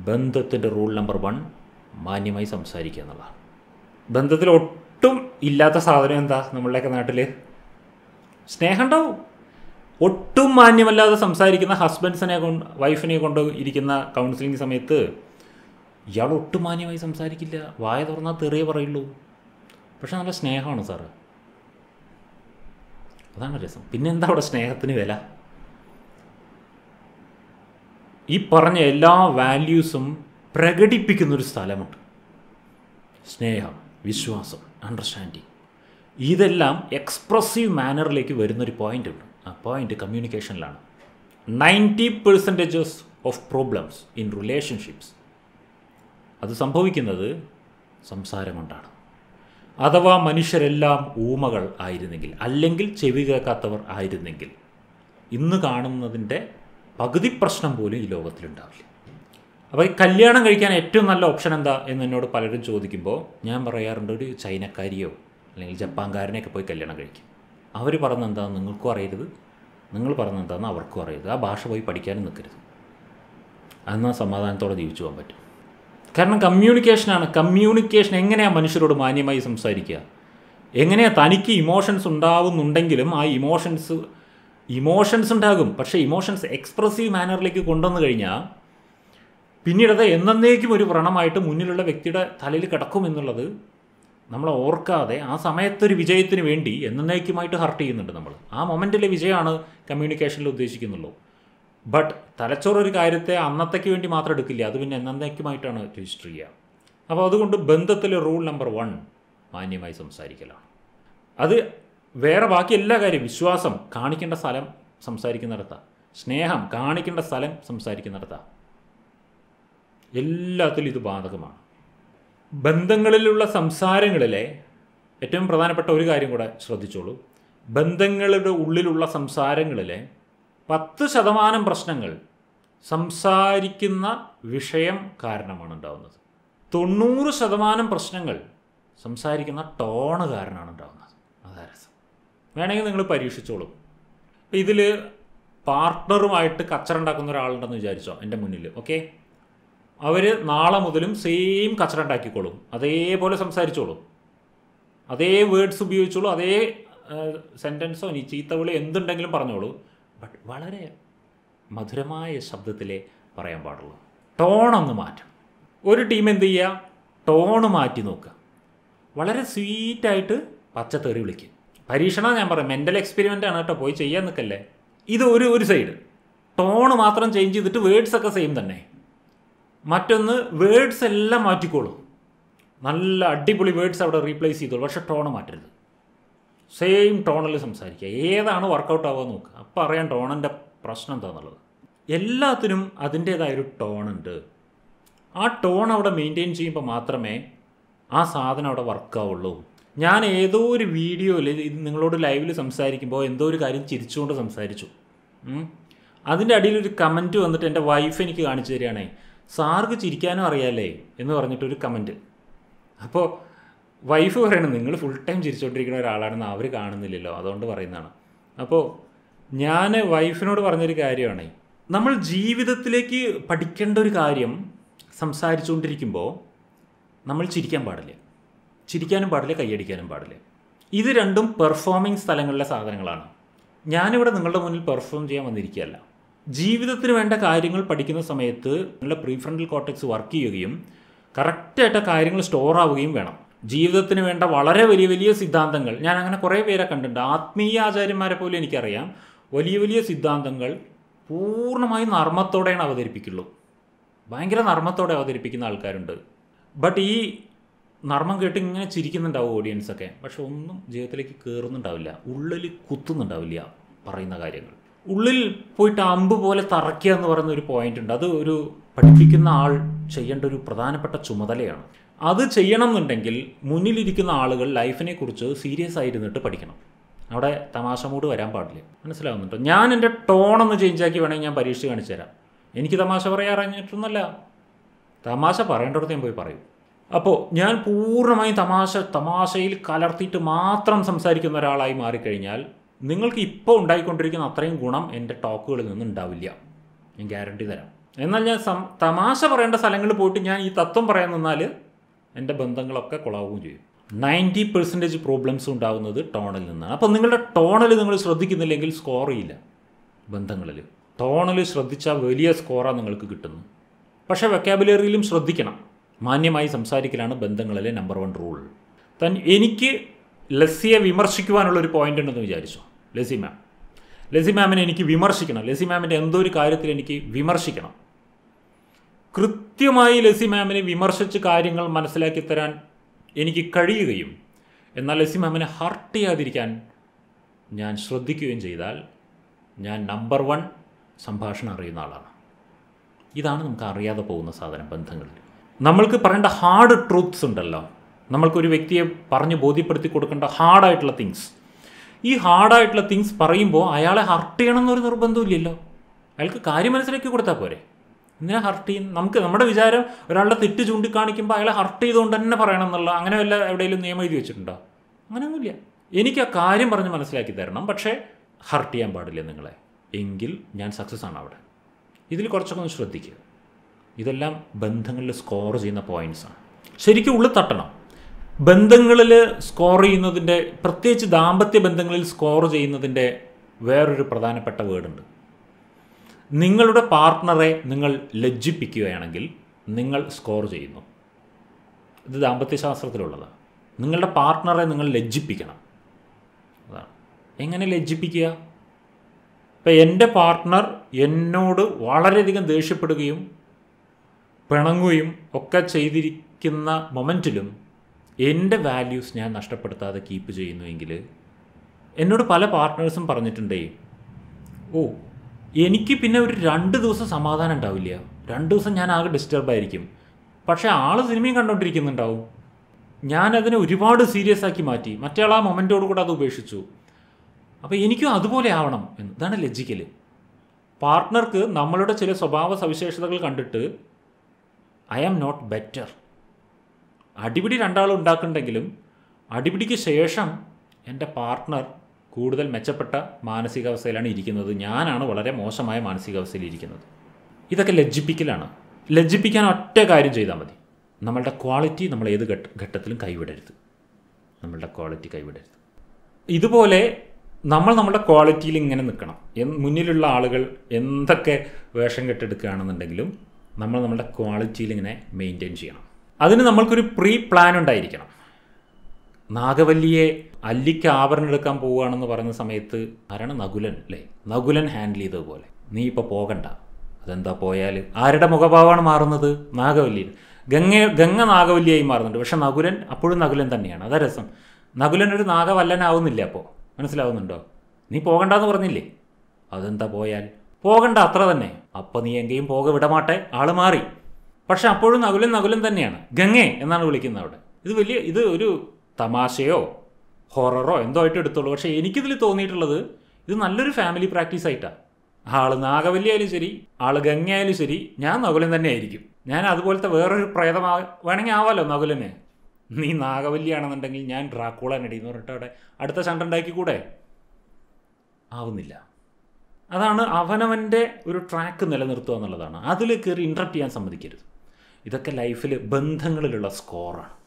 ബന്ധത്തിൻ്റെ rule number 1 മാന്യമായി സംസാരിക്കുക എന്നുള്ളതാണ്. ബന്ധത്തിൽ ഒട്ടും ഇല്ലാത്ത സാധനം എന്താ? നമ്മളുടെയൊക്കെ നാട്ടിൽ സ്നേഹം ഉണ്ടാവും. ഒട്ടും മാന്യമല്ലാതെ സംസാരിക്കുന്ന വൈഫിനെ കൊണ്ട് ഇരിക്കുന്ന കൗൺസിലിംഗ് സമയത്ത് ഇയാൾ ഒട്ടും മാന്യമായി സംസാരിക്കില്ല, വായ തുറന്നാൽ തെറിയേ പറയുള്ളൂ. പക്ഷെ നല്ല സ്നേഹമാണ് സാറ്. അതാണ് രസം. പിന്നെ എന്താ അവിടെ സ്നേഹത്തിന് വില? ഈ പറഞ്ഞ എല്ലാ വാല്യൂസും പ്രകടിപ്പിക്കുന്നൊരു സ്ഥലമുണ്ട്. സ്നേഹം, വിശ്വാസം, അണ്ടർസ്റ്റാൻഡിങ്, ഇതെല്ലാം എക്സ്പ്രസീവ് മാനറിലേക്ക് വരുന്നൊരു പോയിൻ്റ് ഉണ്ട്. ആ പോയിൻ്റ് കമ്മ്യൂണിക്കേഷനിലാണ്. 90% ഓഫ് പ്രോബ്ലംസ് ഇൻ റിലേഷൻഷിപ്സ് അത് സംഭവിക്കുന്നത് സംസാരം കൊണ്ടാണ്. അഥവാ മനുഷ്യരെല്ലാം ഊമകൾ ആയിരുന്നെങ്കിൽ, അല്ലെങ്കിൽ ചെവി കേൾക്കാത്തവർ ആയിരുന്നെങ്കിൽ, ഇന്ന് കാണുന്നതിൻ്റെ പകുതി പ്രശ്നം പോലും ഈ ലോകത്തിലുണ്ടാവില്ല. അപ്പോൾ ഈ കല്യാണം കഴിക്കാൻ ഏറ്റവും നല്ല ഓപ്ഷൻ എന്താ എന്ന് എന്നോട് പലരും ചോദിക്കുമ്പോൾ ഞാൻ പറയാറുണ്ട്, ഒരു ചൈനക്കാരിയോ അല്ലെങ്കിൽ ജപ്പാൻകാരനെയൊക്കെ പോയി കല്യാണം കഴിക്കും. അവർ പറഞ്ഞത് എന്താണെന്ന് നിങ്ങൾക്കും അറിയരുത്, നിങ്ങൾ പറഞ്ഞത് എന്താണെന്ന് അവർക്കും അറിയരുത്. ആ ഭാഷ പോയി പഠിക്കാനും നിൽക്കരുത്. എന്നാൽ സമാധാനത്തോടെ ജീവിച്ചു പോകാൻ പറ്റും. കാരണം കമ്മ്യൂണിക്കേഷനാണ്. കമ്മ്യൂണിക്കേഷൻ എങ്ങനെയാണ് മനുഷ്യരോട് മാന്യമായി സംസാരിക്കുക? എങ്ങനെയാണ് തനിക്ക് ഇമോഷൻസ് ഉണ്ടാവുന്നുണ്ടെങ്കിലും ആ ഇമോഷൻസ് ഉണ്ടാകും. പക്ഷേ ഇമോഷൻസ് എക്സ്പ്രസീവ് മാനറിലേക്ക് കൊണ്ടുവന്നു കഴിഞ്ഞാൽ പിന്നീടത് എന്നേക്കും ഒരു വ്രണമായിട്ട് മുന്നിലുള്ള വ്യക്തിയുടെ തലയിൽ കിടക്കുമെന്നുള്ളത് നമ്മൾ ഓർക്കാതെ ആ സമയത്തൊരു വിജയത്തിന് വേണ്ടി എന്നേക്കുമായിട്ട് ഹർട്ട് ചെയ്യുന്നുണ്ട് നമ്മൾ. ആ മൊമെൻറ്റിലെ വിജയമാണ് കമ്മ്യൂണിക്കേഷനിൽ ഉദ്ദേശിക്കുന്നുള്ളൂ. ബട്ട് തലച്ചോറൊരു കാര്യത്തെ അന്നത്തേക്ക് വേണ്ടി മാത്രം എടുക്കില്ല, അത് പിന്നെ എന്നേക്കുമായിട്ടാണ് രജിസ്റ്റർ ചെയ്യുക. അപ്പോൾ അതുകൊണ്ട് ബന്ധത്തിലെ റൂൾ നമ്പർ 1 മാന്യമായി സംസാരിക്കലാണ്. അത് വേറെ ബാക്കി എല്ലാ കാര്യം, വിശ്വാസം കാണിക്കേണ്ട സ്ഥലം സംസാരിക്കുന്നിടത്താണ്, സ്നേഹം കാണിക്കേണ്ട സ്ഥലം സംസാരിക്കുന്നിടത്താണ്, എല്ലാത്തിലും ഇത് ബാധകമാണ്. ബന്ധങ്ങളിലുള്ള സംസാരങ്ങളിലെ ഏറ്റവും പ്രധാനപ്പെട്ട ഒരു കാര്യം കൂടെ ശ്രദ്ധിച്ചോളൂ. ബന്ധങ്ങളുടെ ഉള്ളിലുള്ള സംസാരങ്ങളിലെ 10% പ്രശ്നങ്ങൾ സംസാരിക്കുന്ന വിഷയം കാരണമാണ് ഉണ്ടാകുന്നത്. 90% പ്രശ്നങ്ങൾ സംസാരിക്കുന്ന ടോണ് കാരണമാണ് ഉണ്ടാകുന്നത്. അതാ രസം. വേണമെങ്കിൽ നിങ്ങൾ പരീക്ഷിച്ചോളൂ. ഇതിൽ പാർട്ട്ണറുമായിട്ട് കച്ചറ ഉണ്ടാക്കുന്ന ഒരാളുണ്ടെന്ന് വിചാരിച്ചോ എൻ്റെ മുന്നിൽ. ഓക്കെ, അവർ നാളെ മുതലും സെയിം കച്ചറ ഉണ്ടാക്കിക്കോളും, അതേപോലെ സംസാരിച്ചോളൂ, അതേ വേർഡ്സ് ഉപയോഗിച്ചോളൂ, അതേ സെൻറ്റൻസോ ഇനി ചീത്തവിളി എന്തുണ്ടെങ്കിലും പറഞ്ഞോളൂ. ബട്ട് വളരെ മധുരമായ ശബ്ദത്തിലേ പറയാൻ പാടുള്ളൂ. ടോണൊന്ന് മാറ്റണം. ഒരു ടീം എന്ത് ചെയ്യുക? ടോണ് മാറ്റി നോക്കുക. വളരെ സ്വീറ്റായിട്ട് പച്ചത്തെറി വിളിക്കുക. പരീക്ഷണം ഞാൻ പറയാം, മെൻ്റൽ എക്സ്പെരിമെൻ്റ് ആണ് കേട്ടോ, പോയി ചെയ്യാൻ നിൽക്കല്ലേ. ഇത് ഒരു സൈഡ് ടോണ് മാത്രം ചേഞ്ച് ചെയ്തിട്ട് വേർഡ്സൊക്കെ സെയിം തന്നെ. മറ്റൊന്ന് വേർഡ്സ് എല്ലാം മാറ്റിക്കോളൂ, നല്ല അടിപൊളി വേർഡ്സ് അവിടെ റീപ്ലേസ് ചെയ്തോളൂ, പക്ഷേ ടോണ് മാറ്റരുത്. സെയിം ടോണിൽ സംസാരിക്കുക. ഏതാണ് വർക്കൗട്ട് ആവുക നോക്കുക. അപ്പോൾ അറിയാൻ ടോണിൻ്റെ പ്രശ്നം എന്താണെന്നുള്ളത്. എല്ലാത്തിനും അതിൻ്റേതായൊരു ടോണുണ്ട്. ആ ടോൺ അവിടെ മെയിൻറ്റെയിൻ ചെയ്യുമ്പോൾ മാത്രമേ ആ സാധനം അവിടെ വർക്കാവുള്ളൂ. ഞാൻ ഏതോ ഒരു വീഡിയോയിൽ ഇത് നിങ്ങളോട് ലൈവിൽ സംസാരിക്കുമ്പോൾ എന്തോ ഒരു കാര്യം ചിരിച്ചുകൊണ്ട് സംസാരിച്ചു. അതിൻ്റെ അടിയിലൊരു കമൻറ്റ് വന്നിട്ട് എൻ്റെ വൈഫ് എനിക്ക് കാണിച്ചു തരികയാണേ, സാർക്ക് ചിരിക്കാനും അറിയാമല്ലേ എന്ന് പറഞ്ഞിട്ടൊരു കമൻറ്റ്. അപ്പോൾ വൈഫ് പറയണം, നിങ്ങൾ ഫുൾ ടൈം ചിരിച്ചുകൊണ്ടിരിക്കുന്ന ഒരാളാണെന്ന് അവർ കാണുന്നില്ലല്ലോ, അതുകൊണ്ട് പറയുന്നതാണ്. അപ്പോൾ ഞാൻ വൈഫിനോട് പറഞ്ഞൊരു കാര്യമാണ്, നമ്മൾ ജീവിതത്തിലേക്ക് പഠിക്കേണ്ട ഒരു കാര്യം സംസാരിച്ചുകൊണ്ടിരിക്കുമ്പോൾ നമ്മൾ ചിരിക്കാൻ പാടില്ല, ചിരിക്കാനും പാടില്ല, കൈയടിക്കാനും പാടില്ല. ഇത് രണ്ടും പെർഫോമിംഗ് സ്ഥലങ്ങളിലെ സാധനങ്ങളാണ്. ഞാനിവിടെ നിങ്ങളുടെ മുന്നിൽ പെർഫോം ചെയ്യാൻ വന്നിരിക്കുകയല്ല. ജീവിതത്തിന് വേണ്ട കാര്യങ്ങൾ പഠിക്കുന്ന സമയത്ത് നിങ്ങളുടെ പ്രീഫ്രണ്ടൽ കോർട്ടെക്സ് വർക്ക് ചെയ്യുകയും കറക്റ്റായിട്ട് കാര്യങ്ങൾ സ്റ്റോർ ആവുകയും വേണം. ജീവിതത്തിന് വേണ്ട വളരെ വലിയ വലിയ സിദ്ധാന്തങ്ങൾ, ഞാൻ അങ്ങനെ കുറേ പേരെ കണ്ടിട്ടുണ്ട്, ആത്മീയ ആചാര്യന്മാരെ പോലും എനിക്കറിയാം, വലിയ വലിയ സിദ്ധാന്തങ്ങൾ പൂർണ്ണമായും നർമ്മത്തോടെയാണ് അവതരിപ്പിക്കുള്ളൂ. ഭയങ്കര നർമ്മത്തോടെ അവതരിപ്പിക്കുന്ന ആൾക്കാരുണ്ട്. ബട്ട് ഈ നർമ്മം കേട്ട് ഇങ്ങനെ ചിരിക്കുന്നുണ്ടാവും ഓഡിയൻസൊക്കെ, പക്ഷെ ഒന്നും ജീവിതത്തിലേക്ക് കയറുന്നുണ്ടാവില്ല, ഉള്ളിൽ കുത്തുന്നുണ്ടാവില്ല പറയുന്ന കാര്യങ്ങൾ. ഉള്ളിൽ പോയിട്ട് അമ്പ് പോലെ തറയ്ക്കുക എന്ന് പറയുന്ന ഒരു പോയിന്റ് ഉണ്ട്. അത് ഒരു പഠിപ്പിക്കുന്ന ആൾ ചെയ്യേണ്ട ഒരു പ്രധാനപ്പെട്ട ചുമതലയാണ്. അത് ചെയ്യണം എന്നുണ്ടെങ്കിൽ മുന്നിലിരിക്കുന്ന ആളുകൾ ലൈഫിനെ കുറിച്ച് സീരിയസ് ആയിരുന്നിട്ട് പഠിക്കണം. അവിടെ തമാശ മൂഡ് വരാൻ പാടില്ല. മനസ്സിലാവുന്നുണ്ടോ? ഞാൻ എൻ്റെ ടോണൊന്ന് ചേഞ്ചാക്കി വേണമെങ്കിൽ ഞാൻ പരീക്ഷ കാണിച്ചു തരാം. എനിക്ക് തമാശ പറയാറിഞ്ഞിട്ടൊന്നുമല്ല, തമാശ പറയേണ്ടടുത്ത് ഞാൻ പോയി പറയും. അപ്പോൾ ഞാൻ പൂർണ്ണമായും തമാശയിൽ കലർത്തിയിട്ട് മാത്രം സംസാരിക്കുന്ന ഒരാളായി മാറിക്കഴിഞ്ഞാൽ നിങ്ങൾക്ക് ഇപ്പോൾ ഉണ്ടായിക്കൊണ്ടിരിക്കുന്ന അത്രയും ഗുണം എൻ്റെ ടോക്കുകളിൽ നിന്ന് ഉണ്ടാവില്ല. ഞാൻ ഗ്യാരണ്ടി തരാം. എന്നാൽ ഞാൻ തമാശ പറയേണ്ട സ്ഥലങ്ങളിൽ പോയിട്ട് ഞാൻ ഈ തത്വം പറയാൻ നിന്നാൽ എൻ്റെ ബന്ധങ്ങളൊക്കെ കൊളാവുകയും ചെയ്യും. 90% പ്രോബ്ലംസ് ഉണ്ടാകുന്നത് ടോണിൽ നിന്നാണ്. അപ്പോൾ നിങ്ങളുടെ ടോണിൽ നിങ്ങൾ ശ്രദ്ധിക്കുന്നില്ലെങ്കിൽ സ്കോർ ചെയ്യില്ല. ബന്ധങ്ങളിൽ ടോണിൽ ശ്രദ്ധിച്ചാൽ വലിയ സ്കോറാണ് നിങ്ങൾക്ക് കിട്ടുന്നത്. പക്ഷേ വെക്കാബുലറിയിലും ശ്രദ്ധിക്കണം. മാന്യമായി സംസാരിക്കലാണ് ബന്ധങ്ങളിലെ നമ്പർ 1 റൂൾ. എനിക്ക് ലെസ്സിയെ വിമർശിക്കുവാനുള്ളൊരു പോയിൻ്റ് ഉണ്ടെന്ന് വിചാരിച്ചു. ലെസ്സി മാമിനെ എനിക്ക് വിമർശിക്കണം. ലെസ്സി മാമിൻ്റെ എന്തോ ഒരു കാര്യത്തിൽ എനിക്ക് വിമർശിക്കണം. കൃത്യമായി ലെസ്സി മാമിനെ വിമർശിച്ച് കാര്യങ്ങൾ മനസ്സിലാക്കി തരാൻ എനിക്ക് കഴിയുകയും എന്നാൽ ലെസ്സി മാമിനെ ഹർട്ട് ചെയ്യാതിരിക്കാൻ ഞാൻ ശ്രദ്ധിക്കുകയും ചെയ്താൽ ഞാൻ നമ്പർ 1 സംഭാഷണം അറിയുന്ന ആളാണ്. ഇതാണ് നമുക്ക് അറിയാതെ പോകുന്ന സാധനം ബന്ധങ്ങളിൽ. നമ്മൾക്ക് പറയേണ്ട ഹാർഡ് ട്രൂത്ത്സ് ഉണ്ടല്ലോ, നമ്മൾക്കൊരു വ്യക്തിയെ പറഞ്ഞ് ബോധ്യപ്പെടുത്തി കൊടുക്കേണ്ട ഹാർഡായിട്ടുള്ള തിങ്സ്. ഈ ഹാർഡായിട്ടുള്ള തിങ്സ് പറയുമ്പോൾ അയാളെ ഹർട്ട് ചെയ്യണമെന്നൊരു നിർബന്ധമില്ലല്ലോ. അയാൾക്ക് കാര്യം മനസ്സിലാക്കി കൊടുത്താൽ പോരെ. എന്തിനാ ഹർട്ട് ചെയ്യും? നമ്മുടെ വിചാരം ഒരാളുടെ തെറ്റ് ചൂണ്ടിക്കാണിക്കുമ്പോൾ അയാളെ ഹർട്ട് ചെയ്തുകൊണ്ട് തന്നെ പറയണം എന്നുള്ള അങ്ങനെ വല്ല എവിടെയെങ്കിലും നിയമം എഴുതി വെച്ചിട്ടുണ്ടോ? അങ്ങനെയൊന്നുമില്ല. എനിക്ക് ആ കാര്യം പറഞ്ഞ് മനസ്സിലാക്കി തരണം, പക്ഷേ ഹർട്ട് ചെയ്യാൻ പാടില്ല നിങ്ങളെ. എങ്കിൽ ഞാൻ സക്സസ് ആണ് അവിടെ. ഇതിൽ കുറച്ചൊക്കെ ഒന്ന് ശ്രദ്ധിക്കുക. ഇതെല്ലാം ബന്ധങ്ങളിൽ സ്കോർ ചെയ്യുന്ന പോയിൻറ്റ്സാണ്. ശരിക്കും ഉള്ളിൽ തട്ടണം. ബന്ധങ്ങളിൽ സ്കോർ ചെയ്യുന്നതിൻ്റെ, പ്രത്യേകിച്ച് ദാമ്പത്യ ബന്ധങ്ങളിൽ സ്കോർ ചെയ്യുന്നതിൻ്റെ വേറൊരു പ്രധാനപ്പെട്ട വേർഡുണ്ട്. നിങ്ങളുടെ പാർട്ട്ണറെ നിങ്ങൾ ലജ്ജിപ്പിക്കുകയാണെങ്കിൽ നിങ്ങൾ സ്കോർ ചെയ്യുന്നു. ഇത് ദാമ്പത്യശാസ്ത്രത്തിലുള്ളതാണ്. നിങ്ങളുടെ പാർട്ട്ണറെ നിങ്ങൾ ലജ്ജിപ്പിക്കണം. അതാണ്. എങ്ങനെ ലജ്ജിപ്പിക്കുക? ഇപ്പം എൻ്റെ പാർട്ട്ണർ എന്നോട് വളരെയധികം ദേഷ്യപ്പെടുകയും പിണങ്ങുകയും ഒക്കെ ചെയ്തിരിക്കുന്ന മൊമെൻറ്റിലും എൻ്റെ വാല്യൂസ് ഞാൻ നഷ്ടപ്പെടുത്താതെ കീപ്പ് ചെയ്യുന്നുവെങ്കിൽ, എന്നോട് പല പാർട്ട്നേഴ്സും പറഞ്ഞിട്ടുണ്ടേ, എനിക്ക് പിന്നെ ഒരു 2 ദിവസം സമാധാനം ഉണ്ടാവില്ല, 2 ദിവസം ഞാൻ ആകെ ഡിസ്റ്റർബായിരിക്കും. പക്ഷേ ആൾ സിനിമയും കണ്ടുകൊണ്ടിരിക്കുന്നുണ്ടാവും. ഞാനതിനെ ഒരുപാട് സീരിയസ് ആക്കി മാറ്റി, മറ്റേ ആൾ ആ മൊമെൻറ്റോട് കൂടെ അത് ഉപേക്ഷിച്ചു. അപ്പോൾ എനിക്കും അതുപോലെ ആവണം എന്ന്. ഇതാണ് ലജ്ജിക്കൽ. പാർട്ട്ണർക്ക് നമ്മളുടെ ചില സ്വഭാവ സവിശേഷതകൾ കണ്ടിട്ട് ഐ ആം നോട്ട് ബെറ്റർ. അടിപിടി 2 ആൾ ഉണ്ടാക്കുന്നുണ്ടെങ്കിലും അടിപിടിക്ക് ശേഷം എൻ്റെ പാർട്ട്ണർ കൂടുതൽ മെച്ചപ്പെട്ട മാനസികാവസ്ഥയിലാണ് ഇരിക്കുന്നത്, ഞാനാണ് വളരെ മോശമായ മാനസികാവസ്ഥയിൽ ഇരിക്കുന്നത്. ഇതൊക്കെ ലജ്ജിപ്പിക്കലാണ്. ലജ്ജിപ്പിക്കാൻ ഒറ്റ കാര്യം ചെയ്താൽ മതി. നമ്മളുടെ ക്വാളിറ്റി നമ്മൾ ഏത് ഘട്ടത്തിലും കൈവിടരുത്. നമ്മളുടെ ക്വാളിറ്റി കൈവിടരുത്. ഇതുപോലെ നമ്മുടെ ക്വാളിറ്റിയിൽ ഇങ്ങനെ നിൽക്കണം. മുന്നിലുള്ള ആളുകൾ എന്തൊക്കെ വേഷം കെട്ടെടുക്കുകയാണെന്നുണ്ടെങ്കിലും നമ്മളുടെ ക്വാളിറ്റിയിൽ ഇങ്ങനെ മെയിൻറ്റെയിൻ ചെയ്യണം. അതിന് നമ്മൾക്കൊരു പ്രീ പ്ലാൻ ഉണ്ടായിരിക്കണം. നാഗവല്ലിയെ അല്ലിക്ക് ആഭരണം എടുക്കാൻ പോവുകയാണെന്ന് പറയുന്ന സമയത്ത് ആരാണ്? നകുലൻ അല്ലേ? നകുലൻ ഹാൻഡിൽ ചെയ്തതുപോലെ നീ ഇപ്പോൾ പോകണ്ട. അതെന്താ പോയാൽ ആരുടെ മുഖഭാവമാണ് മാറുന്നത്? നാഗവല്ലി. ഗംഗ നാഗവല്ലിയായി മാറുന്നുണ്ട്. പക്ഷെ നകുലൻ അപ്പോഴും നകുലൻ തന്നെയാണ്. അതാ രസം. നകുലൻ ഒരു നാഗവല്ലനാവുന്നില്ല. അപ്പോൾ മനസ്സിലാവുന്നുണ്ടോ? നീ പോകണ്ടെന്ന് പറഞ്ഞില്ലേ? അതെന്താ പോയാൽ പോകണ്ട, അത്ര തന്നെ. അപ്പോൾ നീ എങ്കേയും പോക വിടമാട്ടെ, ആൾ മാറി. പക്ഷെ അപ്പോഴും നകുലൻ തന്നെയാണ്. ഗംഗേ എന്നാണ് വിളിക്കുന്നത് അവിടെ. ഇത് ഒരു തമാശയോ ഹൊററോ എന്തോ ആയിട്ട് എടുത്തോളൂ. പക്ഷേ എനിക്കിതിൽ തോന്നിയിട്ടുള്ളത് ഇത് നല്ലൊരു ഫാമിലി പ്രാക്ടീസ് ആയിട്ടാണ്. ആൾ നാഗവല്ലി ആയാലും ശരി, ആൾ ഗംഗ ആയാലും ശരി, ഞാൻ നകുലൻ തന്നെ ആയിരിക്കും. ഞാൻ അതുപോലത്തെ വേറൊരു വേണമെങ്കിൽ ആവാമല്ലോ നകുലന്. നീ നാഗവല്ലിയാണെന്നുണ്ടെങ്കിൽ ഞാൻ ഡ്രാക്കുളനടി എന്ന് പറഞ്ഞിട്ട് അവിടെ അടുത്ത ചണ്ട ഉണ്ടാക്കിക്കൂടെ? ആവുന്നില്ല. അതാണ് അവനവൻ്റെ ഒരു ട്രാക്ക് നിലനിർത്തുക എന്നുള്ളതാണ്. അതിൽ കയറി ഇൻട്രപ്റ്റ് ചെയ്യാൻ സമ്മതിക്കരുത്. ഇതൊക്കെ ലൈഫിൽ ബന്ധങ്ങളിലുള്ള സ്കോറാണ്.